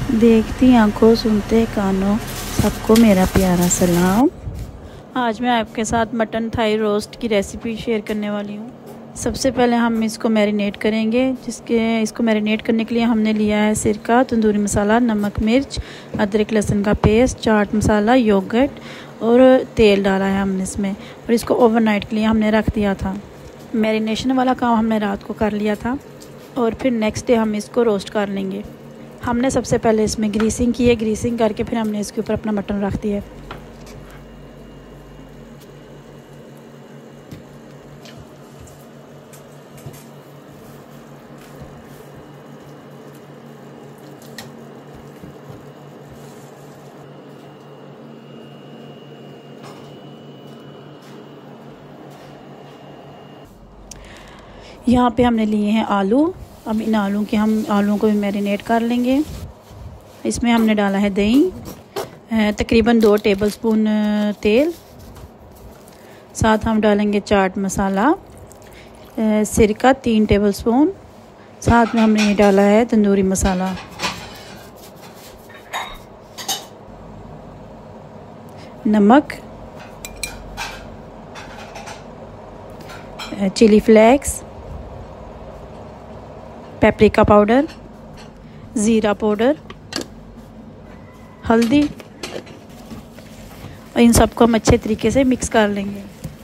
देखती आंखों सुनते कानों सबको मेरा प्यारा सलाम। आज मैं आपके साथ मटन थाई रोस्ट की रेसिपी शेयर करने वाली हूँ। सबसे पहले हम इसको मैरिनेट करेंगे। इसको मैरिनेट करने के लिए हमने लिया है सिरका, तंदूरी मसाला, नमक, मिर्च, अदरक लहसुन का पेस्ट, चाट मसाला, योगर्ट और तेल डाला है हमने इसमें। और इसको ओवरनाइट के लिए हमने रख दिया था। मैरिनेशन वाला काम हमने रात को कर लिया था और फिर नेक्स्ट डे हम इसको रोस्ट कर लेंगे। हमने सबसे पहले इसमें ग्रीसिंग की है। ग्रीसिंग करके फिर हमने इसके ऊपर अपना मटन रख दिया। यहाँ पे हमने लिए हैं आलू। अब इन आलूओं को भी मैरिनेट कर लेंगे। इसमें हमने डाला है दही, तकरीबन 2 टेबलस्पून तेल, साथ हम डालेंगे चाट मसाला, सिरका 3 टेबलस्पून, साथ में हमने ये डाला है तंदूरी मसाला, नमक, चिली फ्लेक्स, पेपरिका पाउडर, ज़ीरा पाउडर, हल्दी। और इन सबको हम अच्छे तरीके से मिक्स कर लेंगे।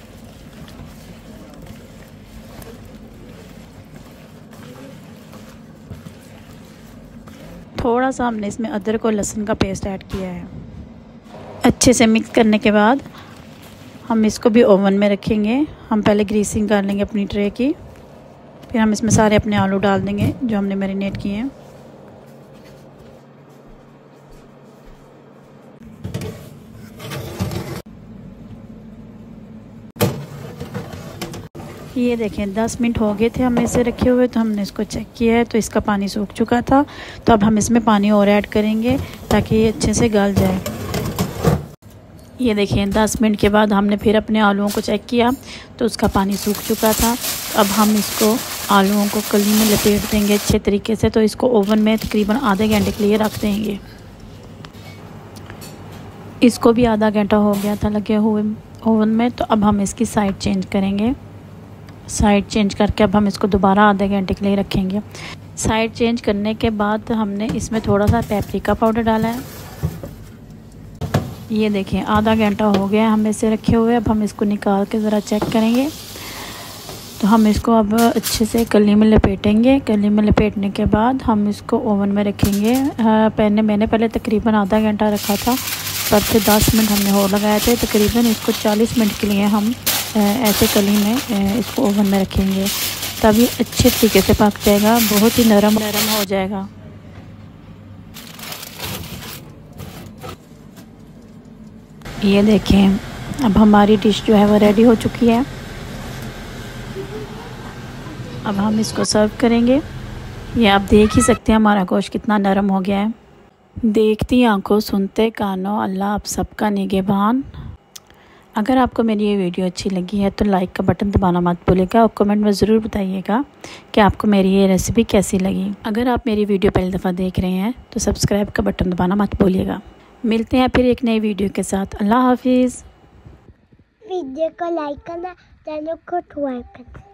थोड़ा सा हमने इसमें अदरक और लहसुन का पेस्ट ऐड किया है। अच्छे से मिक्स करने के बाद हम इसको भी ओवन में रखेंगे। हम पहले ग्रीसिंग कर लेंगे अपनी ट्रे की, फिर हम इसमें सारे अपने आलू डाल देंगे जो हमने मैरिनेट किए हैं। ये देखें 10 मिनट हो गए थे हमें इसे रखे हुए, तो हमने इसको चेक किया है तो इसका पानी सूख चुका था। तो अब हम इसमें पानी और ऐड करेंगे ताकि ये अच्छे से गल जाए। ये देखें 10 मिनट के बाद हमने फिर अपने आलूओं को चेक किया तो उसका पानी सूख चुका था। अब हम इसको आलूओं को कली में लपेट देंगे अच्छे तरीके से। तो इसको ओवन में तकरीबन आधे घंटे के लिए रख देंगे। इसको भी आधा घंटा हो गया था लगे हुए ओवन में। तो अब हम इसकी साइड चेंज करेंगे। साइड चेंज करके अब हम इसको दोबारा आधे घंटे के लिए रखेंगे। साइड चेंज करने के बाद हमने इसमें थोड़ा सा पेपरिका पाउडर डाला है। ये देखें आधा घंटा हो गया हमें इसे रखे हुए। अब हम इसको निकाल के ज़रा चेक करेंगे। तो हम इसको अब अच्छे से कली में लपेटेंगे। कली में लपेटने के बाद हम इसको ओवन में रखेंगे। मैंने पहले तकरीबन आधा घंटा रखा था, पर फिर 10 मिनट हमने और लगाए थे। तकरीबन इसको 40 मिनट के लिए हम ऐसे कली में इसको ओवन में रखेंगे, तभी अच्छे तरीके से पक जाएगा, बहुत ही नरम हो जाएगा। ये देखें अब हमारी डिश जो है वो रेडी हो चुकी है। अब हम इसको सर्व करेंगे। ये आप देख ही सकते हैं हमारा गोश्त कितना नरम हो गया है। देखती आंखों सुनते कानों अल्लाह आप सबका निगहबान। अगर आपको मेरी ये वीडियो अच्छी लगी है तो लाइक का बटन दबाना मत भूलिएगा और कमेंट में ज़रूर बताइएगा कि आपको मेरी ये रेसिपी कैसी लगी। अगर आप मेरी वीडियो पहली दफ़ा देख रहे हैं तो सब्सक्राइब का बटन दबाना मत भूलिएगा। मिलते हैं फिर एक नई वीडियो के साथ। अल्लाह हाफिज़। वीडियो को लाइक करना, चैनल को सब्सक्राइब करना।